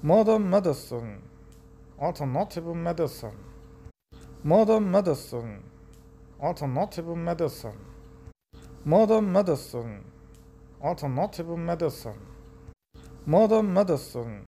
Modern medicine, alternative medicine. Modern medicine, alternative medicine. Modern medicine, alternative medicine. Modern medicine,